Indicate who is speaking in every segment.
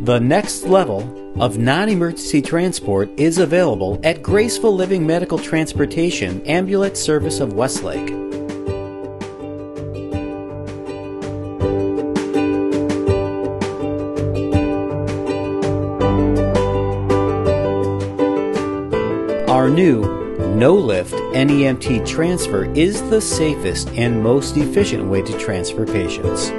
Speaker 1: The next level of non-emergency transport is available at Graceful Living Medical Transportation Ambulance Service of Westlake. Our new no-lift NEMT transfer is the safest and most efficient way to transfer patients.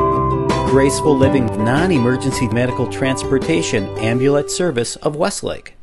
Speaker 1: Graceful Living Non-Emergency Medical Transportation Ambulance Service of Westlake.